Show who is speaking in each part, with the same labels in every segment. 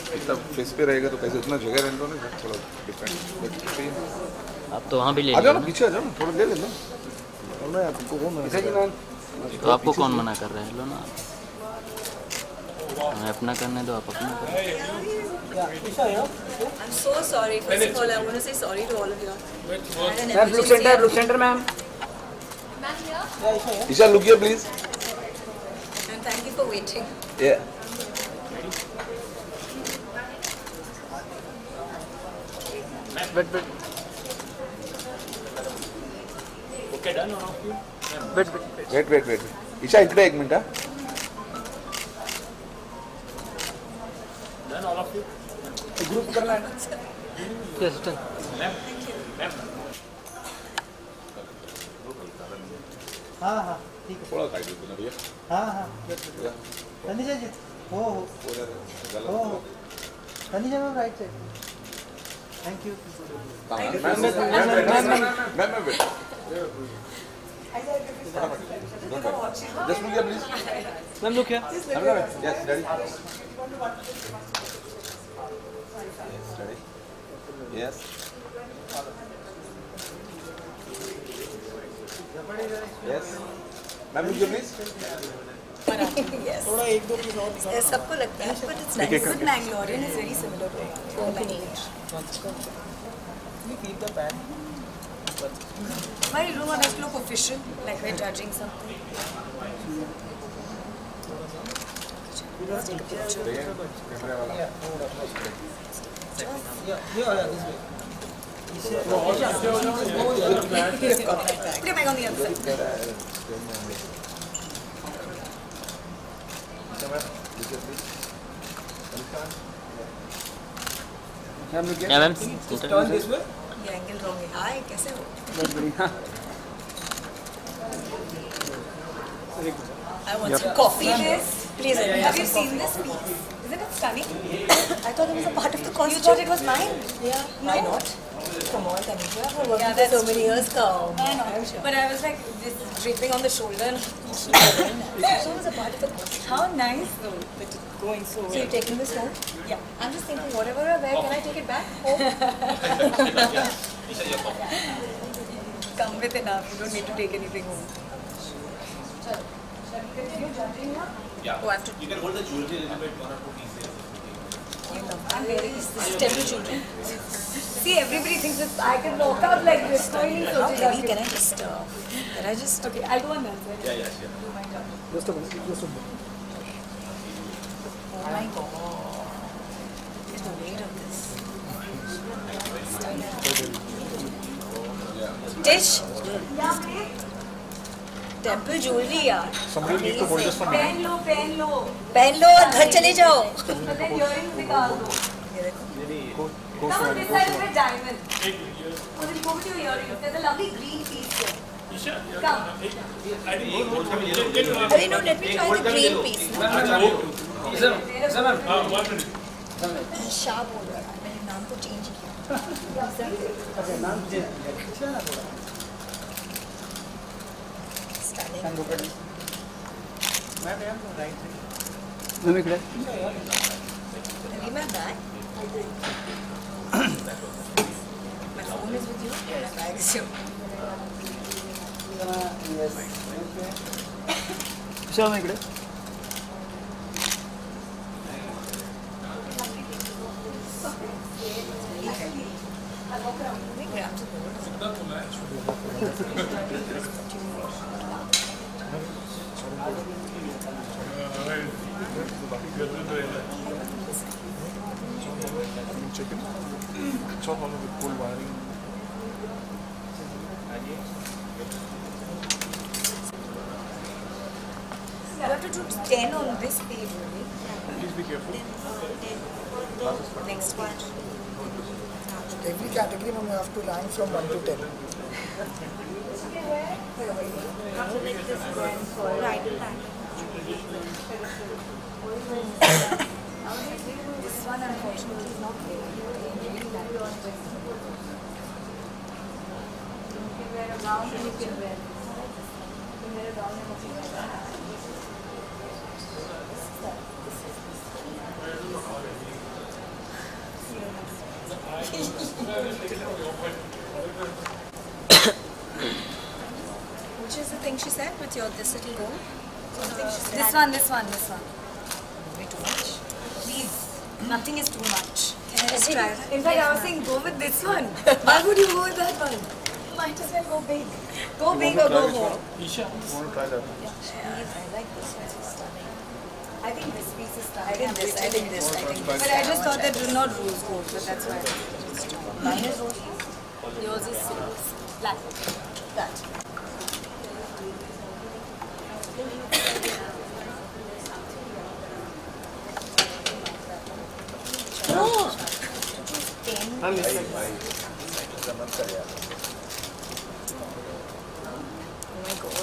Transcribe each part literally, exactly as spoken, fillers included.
Speaker 1: इतना फेस पे रहेगा तो कैसे उतना जगह रहने दो ना थोड़ा डिफरेंट।
Speaker 2: आप तो वहाँ भी ले
Speaker 1: आ जाओ ना,
Speaker 2: लीजिए
Speaker 1: पीछे आ जाओ ना, थोड़ा ले लेना। ना यार तुमको कौन मना कर रहा है?
Speaker 2: तो आपको कौन मना कर रहा है? लो ना, हमें अपना करने दो, आप अपना करो।
Speaker 3: I'm so sorry. First of all, I want to say sorry to all of you.
Speaker 4: Ma'am, look center, look center, ma'am.
Speaker 1: Isha, look here, please.
Speaker 3: And thank you for waiting.
Speaker 1: Yeah.
Speaker 4: Wait, wait.
Speaker 5: Okay, done or not?
Speaker 4: Wait, wait.
Speaker 1: Wait, wait, wait. Isha, इकडे एक minute हा.
Speaker 5: Done all of you?
Speaker 4: Group करना है ना? Yes, done.
Speaker 5: Ma'am, ma'am.
Speaker 4: हाँ हाँ ठीक है.
Speaker 1: थोड़ा साइड में भैया.
Speaker 4: हाँ हाँ. तनिषा जी. हो हो. हो हो. Tanisha ma'am right side. Thank you.
Speaker 1: Ma'am ma'am ma'am ma'am ma'am wait. Just look here, please.
Speaker 4: Ma'am, look here.
Speaker 1: Yes, daddy. Yes, daddy. Yes. Yes. Ma'am, look here, please.
Speaker 3: Yes.
Speaker 4: थोड़ा एक दो पीस और दिखाओ.
Speaker 3: Yes, सबको लगता है, but it's nice. But Mangalorean is very similar to Coconut.
Speaker 4: You keep the pan.
Speaker 3: Why you don't want us to look official, like we're judging something? Let's take a picture.
Speaker 1: कैमरे वाला.
Speaker 4: Yeah, yeah, this way.
Speaker 3: Put your mic on the other side.
Speaker 4: Ma'am, look here.
Speaker 2: Yeah, ma'am.
Speaker 4: Just turn this way.
Speaker 3: ये angle wrong है. Hi, कैसे हो?
Speaker 4: बहुत बढ़िया.
Speaker 3: I want some coffee. Please, have you seen this piece? Isn't it stunning? I thought it was a part of the costume. You thought it was mine? Yeah. Why not? Come on, Tanisha. I've worked yeah, for so many years. Come. I know. But I was like, this draping on the shoulder. So it was a part of the costume. How nice though. That it's going so well. So you're taking this home? Yeah. I'm just thinking, whatever I wear, can I take it back home? Come with enough. You don't need to take anything home. Continue judging now?
Speaker 5: Yeah.
Speaker 3: Oh, I have to.
Speaker 5: You can hold the jewelry a little bit, one or two pieces.
Speaker 3: I'm wearing this. This is temple children. See, everybody thinks it's, I can walk out like this. How heavy can I just, uh, can I just, okay, I'll go on that side.
Speaker 5: Yeah, yeah, sure.
Speaker 3: Oh my God.
Speaker 4: Just a minute. Just a minute.
Speaker 3: Oh my God. Look at the weight of this. Tish? Temple jewellery यार.
Speaker 1: Somebody need to hold this for me.
Speaker 3: पहन लो पहन लो पहन लो और घर चले जाओ. Earrings निकाल दो. ये देखो. Come on this side with diamond. Oh, then go with your earrings. There's a lovely green piece here. Come. Arey no, let me try the green piece. Shah बोल रहा है. मैंने नाम को चेंज किया.
Speaker 4: अच्छा नाम change. Ma'am, look at this. Ma'am, ma'am, right side. Ma'am, इकडे.
Speaker 3: Leave my bag. My phone is with you. My bag is here.
Speaker 4: Yes. Isha, ma'am, इकडे.
Speaker 1: Chicken. It's all on with full wiring.
Speaker 3: You have to do ten on this page only.
Speaker 1: Please be careful.
Speaker 3: Next page.
Speaker 4: Every category we have to rank from one to ten.
Speaker 3: This one unfortunately is not there. You can wear a gown and you can wear. You can wear a gown and you can wear that. This is that. This is this. Which is the thing she said with your this little goal? Something she said.
Speaker 6: This one, this one, this one.
Speaker 3: Way too much.
Speaker 6: Please. Nothing is too much.
Speaker 3: Let's try it.
Speaker 6: In fact, I was saying go with this one. Why would you go with that one? Might as well go big. Go big or go home.
Speaker 5: Isha.
Speaker 1: Want to try that?
Speaker 6: Please, I like this one. It's stunning. I think this piece is
Speaker 3: I
Speaker 6: stunning.
Speaker 3: think this, I think this, I think this.
Speaker 6: But I just thought that was not rose gold, but that's why. Mine is rose gold. Yours is silver. Black. That. No.
Speaker 1: हाँ miss भाई मत कर यार
Speaker 3: Oh my god.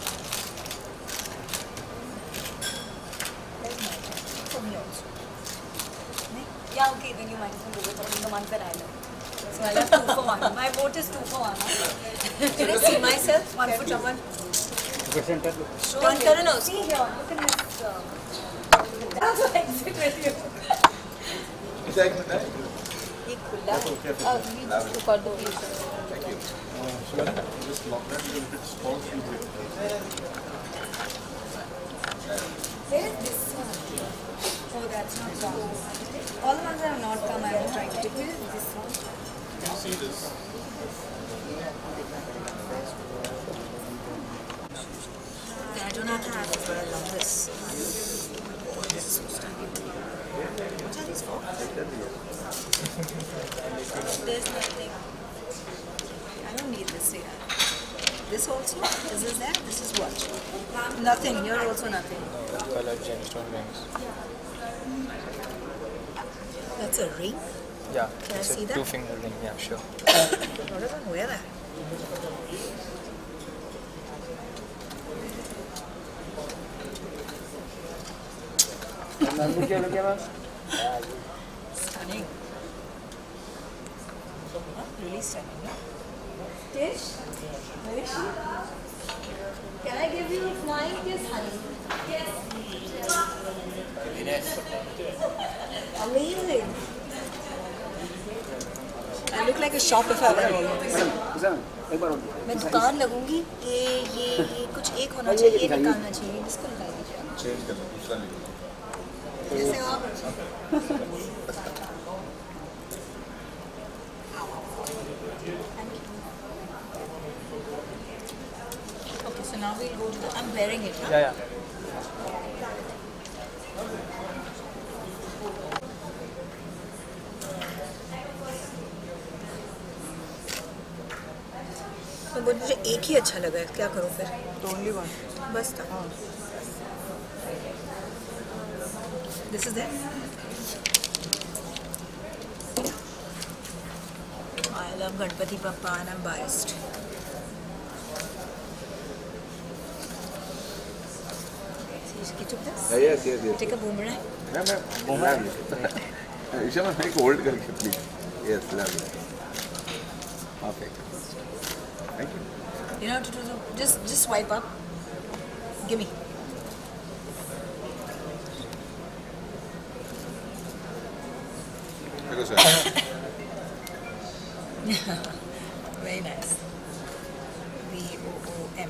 Speaker 6: For me also. Yeah, okay, then you might as well go with the one that I love. So I'll have two for one. My vote is two for one.
Speaker 3: Can I see myself?
Speaker 6: One for Chavan.
Speaker 1: center
Speaker 6: Turn, turn, no. See here, look at this. Uh, that's why I exit with you.
Speaker 3: ये खुला है. अब we just took out the piece.
Speaker 1: just lock that because if it falls you break
Speaker 6: Where is this one? Oh, that's not come. All the ones that have not come, I am trying to take. Where is this one?
Speaker 1: you see this
Speaker 3: I don't know how to have this, but I love this. This is so stunning. What are these for? There's nothing. I don't need this here. This also? Is this there? This is what? Nothing. You're also nothing.
Speaker 7: Colored gemstone rings.
Speaker 3: That's a ring.
Speaker 7: Yeah,
Speaker 3: Can I
Speaker 7: it's
Speaker 3: see
Speaker 7: a
Speaker 3: that?
Speaker 7: two finger ring. Yeah, sure.
Speaker 3: What does one wear that? Stunning. Really stunning. No?
Speaker 6: Tish? Where is she? Can I give you a flying kiss, honey? Yes. Amazing.
Speaker 3: I look like a shop if I wear all of this.
Speaker 1: एक बार
Speaker 3: मैं दुकान लगूंगी ये ये ये कुछ एक होना चाहिए ये निकालना चाहिए इसको निकाल दीजिए
Speaker 1: चेंज कर दूसरा नहीं
Speaker 3: जैसे आप Okay, so now we'll go to the. I'm wearing it. Huh?
Speaker 7: Yeah, yeah.
Speaker 3: तो मुझे एक ही अच्छा लगा है क्या करूँ फिर
Speaker 4: Only one.
Speaker 3: बस था This is it. I love Ganpati Bappa and I'm biased. See, you took this?
Speaker 1: yes yes yes
Speaker 3: Take a boomerang.
Speaker 1: मैं मैं boomerang ईशा मैं एक होल्ड करके please yes love perfect thank you
Speaker 3: You know how to do the, just just swipe up. Give me.
Speaker 1: because
Speaker 3: Very nice. V O O M.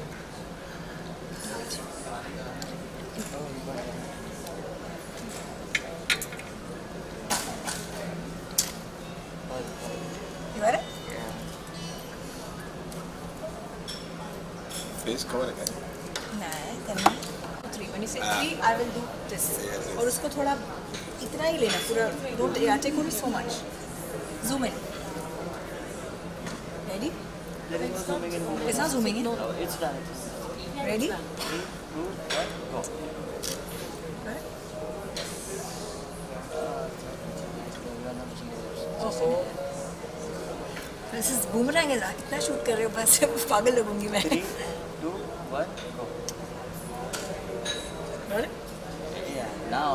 Speaker 3: You got it?
Speaker 1: face cover again
Speaker 3: Nine, ten, three. When you say three, I will do this. और उसको थोड़ा इतना ही लेना पूरा. Don't yeah, take only so much. Zoom in. Ready? It's not zooming in.
Speaker 2: No, no, it's done.
Speaker 3: Ready?
Speaker 2: Three, two, one, go.
Speaker 3: Right?
Speaker 2: Oh,
Speaker 3: This is boomerang है कितना shoot कर रहे हो बस पागल लगूंगी मैं.
Speaker 2: three, two, one, go.
Speaker 3: Got it?
Speaker 2: Yeah, now.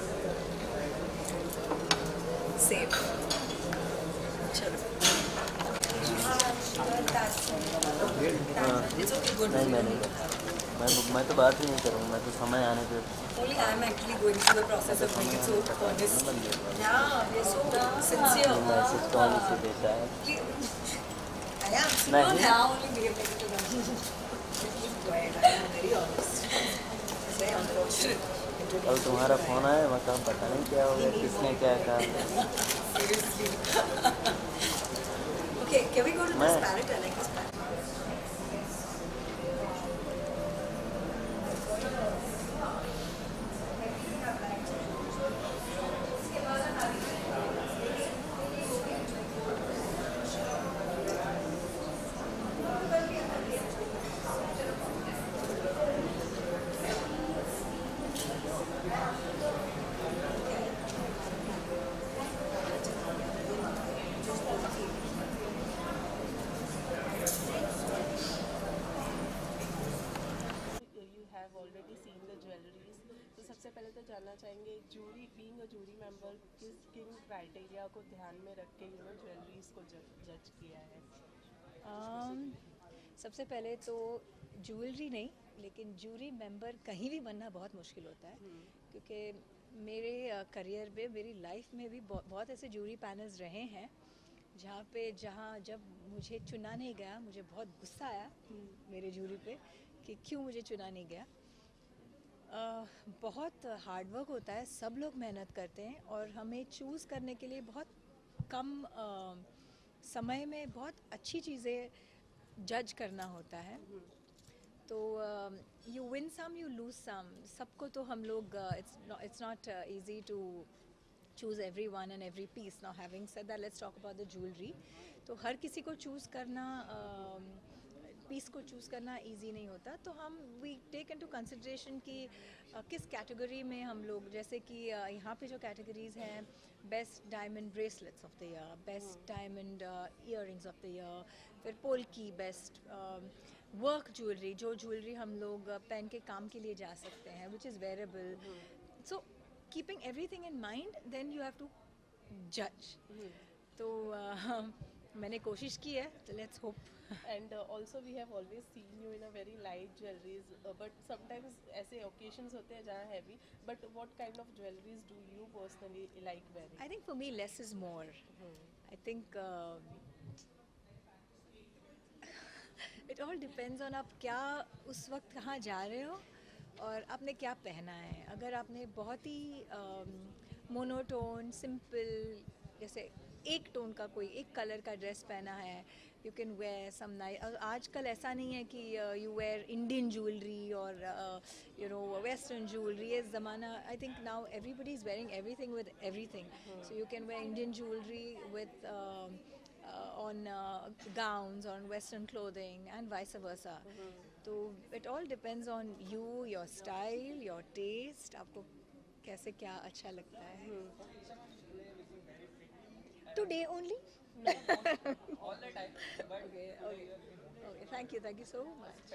Speaker 3: Save. चलो. It's okay, good.
Speaker 2: नहीं, मैं नहीं. मैं मैं तो बात ही नहीं करूँगा, मैं तो समय आने पे
Speaker 3: Only I am actually going through the process of being so honest. Yeah, we are so sincere.
Speaker 2: Message कौन इसे देता है?
Speaker 3: I am. You
Speaker 2: नहीं।
Speaker 3: don't now only behave like it to them. Quiet. I am very honest. It's very unfortunate.
Speaker 2: कल तुम्हारा phone आया, मैं कहा पता नहीं क्या हो गया, किसने क्या कहा।
Speaker 3: Seriously. Okay, can we go to this
Speaker 2: मैं-
Speaker 3: parrot? I like this parrot.
Speaker 8: You have already seen the jewelries. तो सबसे पहले तो जानना चाहेंगे jury being a jury member किस किन क्राइटेरिया को ध्यान में रख के यू नो ज्वेलरीज को जज किया है?
Speaker 6: um, सबसे पहले तो ज्वेलरी नहीं लेकिन जूरी मेंबर कहीं भी बनना बहुत मुश्किल होता है क्योंकि मेरे करियर में मेरी लाइफ में भी बहुत, बहुत ऐसे जूरी पैनल्स रहे हैं जहाँ पे जहाँ जब मुझे चुना नहीं गया मुझे बहुत गुस्सा आया मेरे जूरी पे कि क्यों मुझे चुना नहीं गया। uh, बहुत हार्ड वर्क होता है, सब लोग मेहनत करते हैं और हमें चूज़ करने के लिए बहुत कम uh, समय में बहुत अच्छी चीज़ें जज करना होता है। तो you win some you lose some, सबको तो हम लोग it's it's not easy to choose every one and every piece. Now having said that let's talk about the jewellery. तो हर किसी को चूज़ करना पीस uh, को चूज़ करना इजी नहीं होता, तो हम वी टेक इनटू कंसिडरेशन कि uh, किस कैटेगरी में हम लोग, जैसे कि uh, यहाँ पे जो कैटेगरीज हैं best diamond bracelets of the year, best diamond earrings of the year, फिर पोल्की बेस्ट वर्क ज्वेलरी, जो ज्वेलरी हम लोग uh, पहन के काम के लिए जा सकते हैं which is wearable. So keeping everything in mind then you have to जज। तो uh, मैंने कोशिश की है, तो let's hope.
Speaker 8: And uh, also we have always seen you in a very light jewelries, uh, but sometimes ऐसे occasions होते हैं जहाँ heavy. But what kind of jewelries do you personally like wearing?
Speaker 6: I think for me less is more. I think uh, it all depends on आप क्या उस वक्त कहाँ जा रहे हो और आपने क्या पहना है। अगर आपने बहुत ही मोनोटोन सिंपल जैसे एक टोन का कोई एक कलर का ड्रेस पहना है, you can wear some nice. आजकल ऐसा नहीं है कि यू वेयर इंडियन ज्वेलरी और यू नो वेस्टर्न ज्वेलरी। ये ज़माना I think now everybody is wearing everything with everything, so you can wear Indian jewellery with on uh, gowns, on western clothing and vice versa. So it all depends on you, your style, your taste, आपको कैसे क्या अच्छा लगता है। Today only? No, all the time. Okay, okay, okay. Thank you, thank you so much.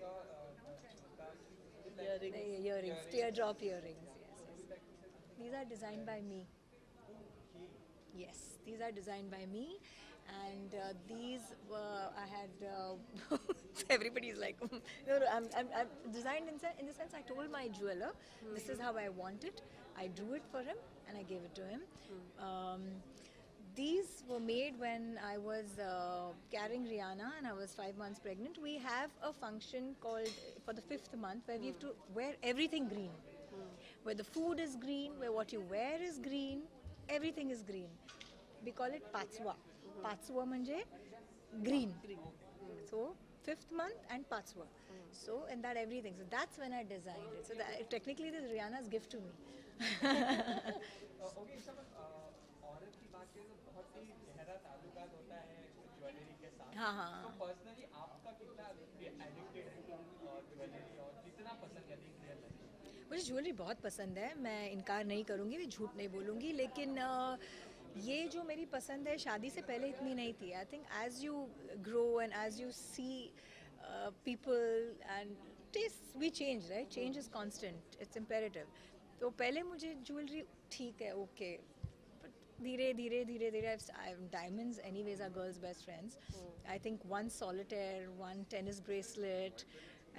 Speaker 8: Earrings.
Speaker 6: The earrings, teardrop earrings. Yes, yes. These are designed by me. Yes, these are designed by me. And uh, these uh, I had uh, everybody is like no no I'm, I'm, I'm designed in, in the sense I told my jeweler mm-hmm. this is how I want it. I drew it for him and I gave it to him. Mm-hmm. um, these were made when I was uh, carrying Rihanna and I was five months pregnant. We have a function called for the fifth month where mm-hmm. we have to wear everything green, mm-hmm. where the food is green, where what you wear is green, everything is green. We call it Patswa. Patswa manje green. So fifth month and Patswa. So in that everything. So that's when I designed it. So that, technically this is Rihanna's gift to me. हाँ हाँ। मुझे jewellery बहुत पसंद है, मैं इनकार नहीं करूँगी, मैं झूठ नहीं बोलूँगी, लेकिन ये जो मेरी पसंद है शादी से पहले इतनी नहीं थी। I think as you grow and as you see people and taste we change, right? Change is constant, it's imperative. तो पहले मुझे ज्वेलरी ठीक है, ओके, बट धीरे धीरे धीरे धीरे diamonds anyways are girls best friends. I think one solitaire, one tennis bracelet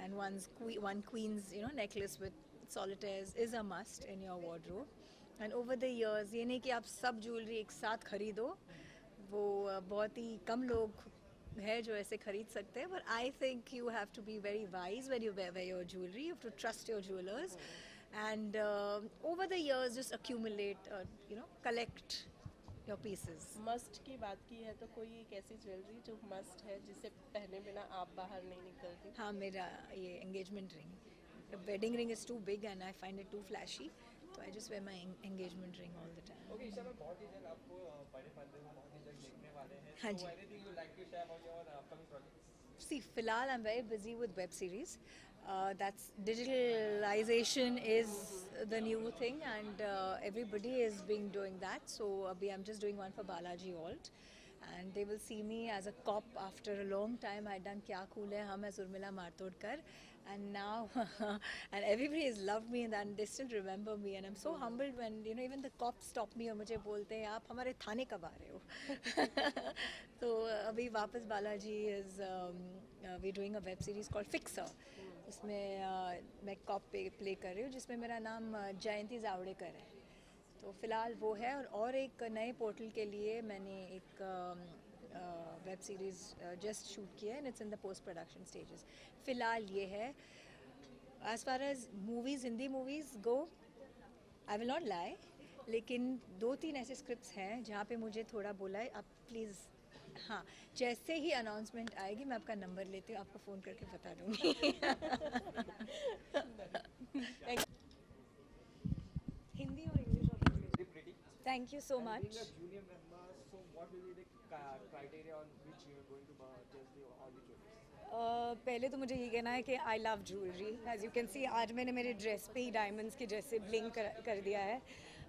Speaker 6: and one's que- one queen's you know necklace with solitaires is a must in your wardrobe. And over the years, ये नहीं कि आप सब jewelry एक साथ खरीदो, वो uh, बहुत ही कम लोग है जो ऐसे खरीद सकते हैं. But I think you have to be very wise when you wear, wear your jewelry. You have to trust your jewelers, and uh, over the years just accumulate, uh, you know, collect your pieces.
Speaker 8: Must की बात की है तो कोई एक ऐसी jewellery जो must है जिसे पहने बिना आप बाहर नहीं निकलती?
Speaker 6: हाँ, मेरा ये engagement ring. The wedding ring is too big and I find it too flashy, so I just wear my en- engagement ring all the time.
Speaker 7: Okay, Isha, मैं बहुत ही जल्द आपको बड़े पर्दे में बहुत ही जल्द देखने वाले हैं.
Speaker 6: हाँ
Speaker 7: So
Speaker 6: ji.
Speaker 7: anything you like to share about your upcoming projects?
Speaker 6: See, filal, I'm very busy with web series. Uh, that's digitalization is the new thing, and uh, everybody is being doing that. So, abhi I'm just doing one for Balaji Alt, and they will see me as a cop after a long time. I'd done Kya Cool Hai Hum as Urmila Martodkar, and now and everybody has loved me, and then they still remember me, and I'm so humbled when you know even the cops stop me और मुझे बोलते हैं आप हमारे थाने कब आ रहे हो. तो अभी वापस Balaji is um, uh, we're doing a web series called Fixer. उसमें uh, मैं कॉप पे प्ले कर रही हूँ जिसमें मेरा नाम uh, जयंती जावड़ेकर है. तो फ़िलहाल वो है, और और एक नए पोर्टल के लिए मैंने एक वेब सीरीज़ जस्ट शूट किया है, and it's in the post production stages. फ़िलहाल ये है. As far as movies, Hindi movies go, I will not lie, लेकिन दो तीन ऐसे स्क्रिप्ट्स हैं जहाँ पे मुझे थोड़ा बोला है आप प्लीज़. हाँ, जैसे ही अनाउंसमेंट आएगी मैं आपका नंबर लेती हूँ, आपको फ़ोन करके बता दूँगी. हिंदी और इंग्लिश और
Speaker 7: Pretty.
Speaker 6: Thank you so
Speaker 7: And
Speaker 6: मच.
Speaker 7: being a junior member, so what will be the ca- criteria on which you are going to purchase the all the jewelry?
Speaker 6: Uh, पहले तो मुझे ये कहना है कि I love jewellery. As you can see आज मैंने मेरे ड्रेस पे ही डायमंड्स के जैसे ब्लिंक कर, कर दिया है.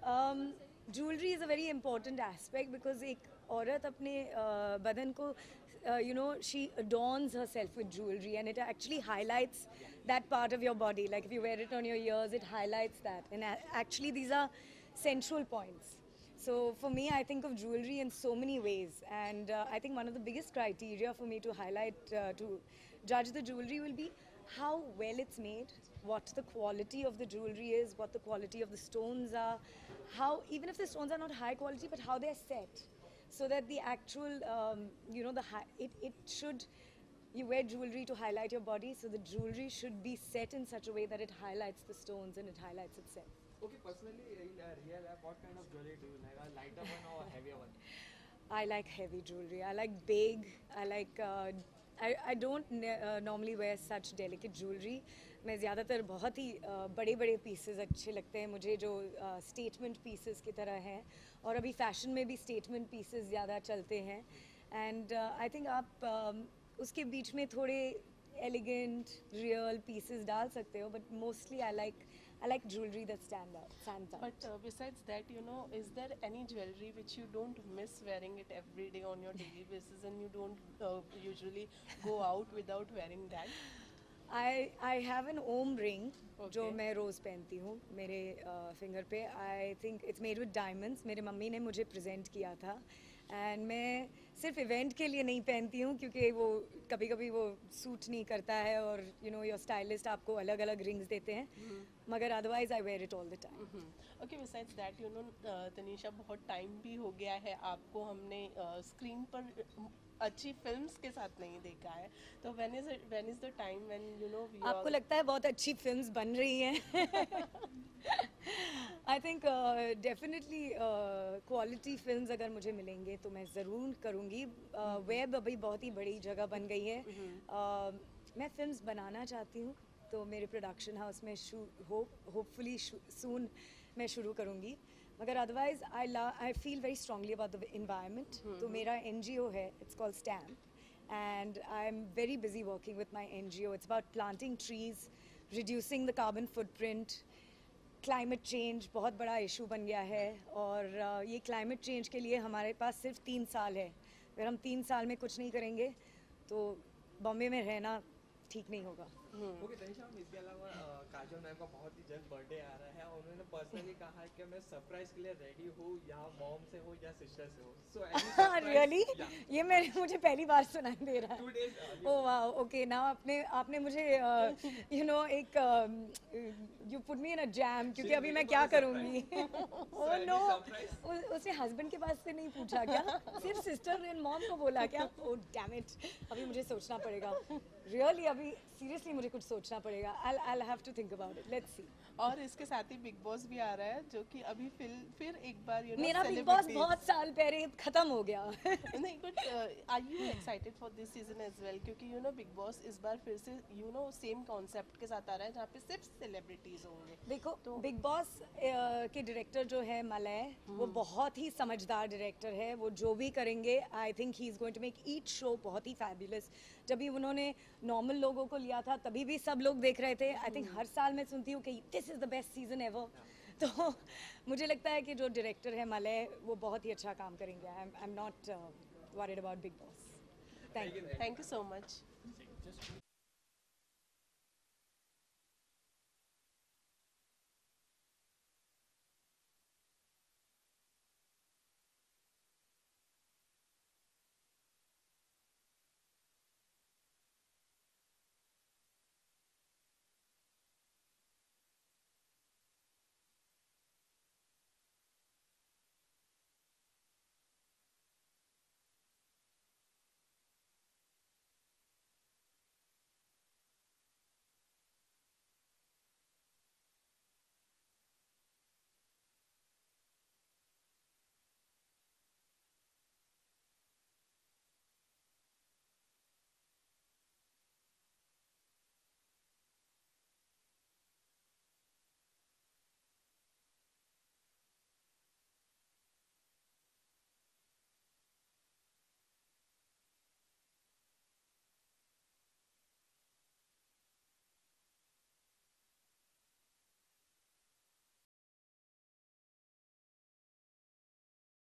Speaker 6: Jewellery is a very important aspect because एक औरत अपने uh, बदन को you know she adorns herself with jewelry, and it actually highlights that part of your body. Like if you wear it on your ears, it highlights that, and a- actually these are central points. So for me, I think of jewelry in so many ways, and uh, I think one of the biggest criteria for me to highlight, uh, to judge the jewelry will be how well it's made, what the quality of the jewelry is, what the quality of the stones are, how, even if the stones are not high quality, but how they're set, so that the actual, um, you know, the hi- it, it should, you wear jewelry to highlight your body, so the jewelry should be set in such a way that it highlights the stones and it highlights itself.
Speaker 7: Okay, personally, in uh, real life, what kind of jewelry do you like? A lighter one or a heavier one?
Speaker 6: I like heavy jewelry. I like big. I like. Uh, I I don't ne- uh, normally wear such delicate jewelry. मैं ज़्यादातर बहुत ही uh, बड़े बड़े pieces अच्छे लगते हैं मुझे, जो uh, statement pieces की तरह हैं, और अभी fashion में भी statement pieces ज़्यादा चलते हैं. And uh, I think आप um, उसके बीच में थोड़े elegant, real pieces डाल सकते हो, but mostly I like I like jewelry that stand out, stands out.
Speaker 8: But uh, besides that, you know, is there any jewelry which you don't miss wearing it every day on your daily basis, and you don't uh, usually go out without wearing that?
Speaker 6: I I have an Om ring जो
Speaker 8: Okay.
Speaker 6: मैं रोज़ पहनती हूँ मेरे finger पे. I think it's made with diamonds. मेरे mummy ने मुझे present किया था, एंड मैं सिर्फ इवेंट के लिए नहीं पहनती हूँ क्योंकि वो कभी कभी वो सूट नहीं करता है, और यू नो योर स्टाइलिस्ट आपको अलग अलग रिंग्स देते हैं, मगर otherwise I wear it all the time.
Speaker 8: Okay, besides that, you know Tanisha, बहुत टाइम भी हो गया है आपको हमने स्क्रीन पर uh, अच्छी फिल्म्स के साथ नहीं देखा है, तो when is when is the time when you know we
Speaker 6: आपको लगता है बहुत अच्छी फिल्म्स बन रही हैं? I think definitely quality films अगर मुझे मिलेंगे तो मैं ज़रूर करूँगी. वेब अभी बहुत ही बड़ी जगह बन गई है. uh, मैं फिल्म्स बनाना चाहती हूँ, तो मेरे प्रोडक्शन हाउस में होपफुली सून मैं शुरू करूँगी, मगर otherwise I la I feel very strongly about the environment. तो मेरा एन जी ओ है, it's called Stamp, and I'm very busy working with my N G O. It's about planting trees, reducing the carbon footprint. Climate change बहुत बड़ा issue बन गया है, और uh, ये climate change के लिए हमारे पास सिर्फ तीन साल है. अगर हम तीन साल में कुछ नहीं करेंगे तो बॉम्बे में रहना ठीक नहीं होगा.
Speaker 7: ओके तनीषा मैम, इसके अलावा अ, काजल मैम का बहुत ही जल्द बर्थडे आ रहा है और उन्होंने पर्सनली कहा है कि मैं सरप्राइज के लिए रेडी हूँ, या मॉम से हो या सिस्टर से हो. सो
Speaker 6: रियली ये मैं मुझे पहली बार सुनाई दे रहा
Speaker 7: टू
Speaker 6: है.
Speaker 7: डेज
Speaker 6: ओह वाह, ओके नाउ आपने आपने मुझे यू नो एक you put me in a jam, क्योंकि अभी मैं क्या करूँगी. ओह नो, उसने हस्बैंड के पास से नहीं पूछा क्या, सिर्फ सिस्टर एंड मॉम को बोला क्या. ओह डैम इट, अभी मुझे सोचना पड़ेगा. रियली अभी सीरियसली मुझे कुछ सोचना पड़ेगा. I I have to think about it. Let's see.
Speaker 8: और इसके साथ ही बिग बॉस भी आ रहा है, जो कि अभी फिर फिर एक बार यू नो
Speaker 6: मेरा बिग बॉस बहुत साल पहले खत्म हो गया.
Speaker 8: नहीं, but are you excited for this season as well, क्योंकि यू नो बिग बॉस इस बार फिर से यू नो सेम कॉन्सेप्ट के साथ आ रहा है, जहाँ पे सिर्फ सेलिब्रिटीज होंगे.
Speaker 6: देखो तो बिग बॉस के डायरेक्टर जो है मलय, वो बहुत ही समझदार डायरेक्टर है. वो जो भी करेंगे I think he is going to make each show बहुत ही फैबुलस. जब भी उन्होंने नॉर्मल लोगों को लिया था तभी भी सब लोग देख रहे थे. आई थिंक हर साल मैं सुनती हूँ कि this is the best season ever. तो मुझे लगता है कि जो डायरेक्टर है मलय, वो बहुत ही अच्छा काम करेंगे. I am not worried about Bigg Boss. Thank you.
Speaker 8: Thank you so much.